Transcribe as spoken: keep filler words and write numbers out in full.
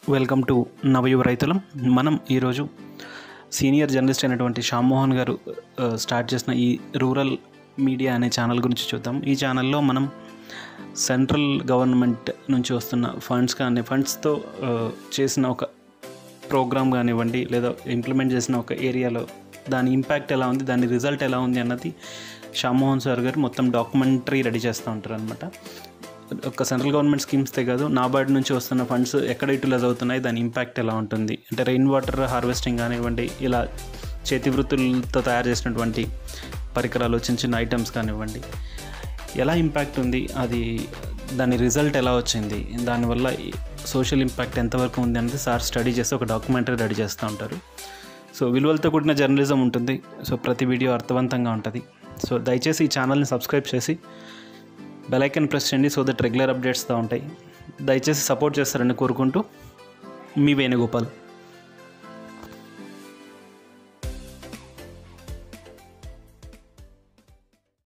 Welcome to నవయువ రైతులం. మనం ఈరోజు senior journalist అయినటువంటి శ్యామ్మోహన్ గారు స్టార్ట్ చేసిన ఈ రూరల్ మీడియా అనే ఛానల్ గురించి చూద్దాం. ఈ ఛానల్లో మనం సెంట్రల్ గవర్నమెంట్ నుంచి వస్తున్న ఫండ్స్ కానీ ఫండ్స్తో చేసిన ఒక ప్రోగ్రామ్ కానివ్వండి, లేదా ఇంప్లిమెంట్ చేసిన ఒక ఏరియాలో దాని ఇంపాక్ట్ ఎలా ఉంది, దాని రిజల్ట్ ఎలా ఉంది అన్నది శ్యామ్మోహన్ సార్ గారు మొత్తం డాక్యుమెంటరీ రెడీ చేస్తూ ఉంటారు అనమాట. ఒక సెంట్రల్ గవర్నమెంట్ స్కీమ్స్తే కాదు, నాబార్డ్ నుంచి వస్తున్న ఫండ్స్ ఎక్కడ యూటిలైజ్ అవుతున్నాయి, దాని ఇంపాక్ట్ ఎలా ఉంటుంది, అంటే రెయిన్ వాటర్ హార్వెస్టింగ్ కానివ్వండి, ఇలా చేతి వృత్తులతో తయారు చేసినటువంటి పరికరాలు, చిన్న చిన్న ఐటమ్స్ కానివ్వండి, ఎలా ఇంపాక్ట్ ఉంది, అది దాని రిజల్ట్ ఎలా వచ్చింది, దానివల్ల సోషల్ ఇంపాక్ట్ ఎంతవరకు ఉంది అనేది సార్ స్టడీ చేసి ఒక డాక్యుమెంటరీ రెడీ చేస్తూ ఉంటారు. సో విలువలతో కూడిన జర్నలిజం ఉంటుంది. సో ప్రతి వీడియో అర్థవంతంగా ఉంటుంది. సో దయచేసి ఈ ఛానల్ని సబ్స్క్రైబ్ చేసి బెల్ ఐకాన్ ప్రెస్ చేయండి, సో దట్ రెగ్యులర్ అప్డేట్స్తో ఉంటాయి. దయచేసి సపోర్ట్ చేస్తారని కోరుకుంటూ మీ వేణుగోపాల్.